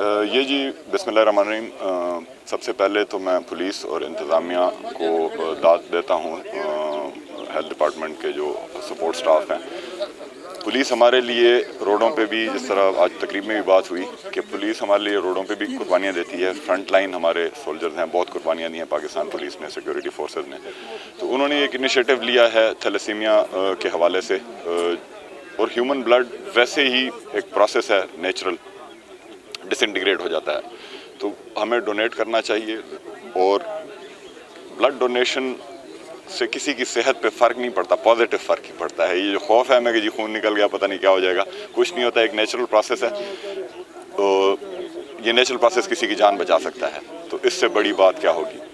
ये जी बिस्मिल्लाहिर्रहमानिर्रहीम। सबसे पहले तो मैं पुलिस और इंतज़ामिया को दाद देता हूँ, हेल्थ डिपार्टमेंट के जो सपोर्ट स्टाफ हैं। पुलिस हमारे लिए रोडों पे भी, जिस तरह आज तकरीब में भी बात हुई कि पुलिस हमारे लिए रोडों पे भी कुर्बानियाँ देती है। फ्रंट लाइन हमारे सोल्जर्स हैं, बहुत कुर्बानियाँ दी हैं पाकिस्तान पुलिस ने, सिक्योरिटी फोर्सेस ने। तो उन्होंने एक इनिशिएटिव लिया है थैलेसीमिया के हवाले से, और ह्यूमन ब्लड वैसे ही एक प्रोसेस है, नेचुरल डिसइंटीग्रेट हो जाता है, तो हमें डोनेट करना चाहिए। और ब्लड डोनेशन से किसी की सेहत पे फ़र्क नहीं पड़ता, पॉजिटिव फ़र्क ही पड़ता है। ये जो खौफ है हमें कि जी खून निकल गया पता नहीं क्या हो जाएगा, कुछ नहीं होता, एक नेचुरल प्रोसेस है। तो ये नेचुरल प्रोसेस किसी की जान बचा सकता है, तो इससे बड़ी बात क्या होगी।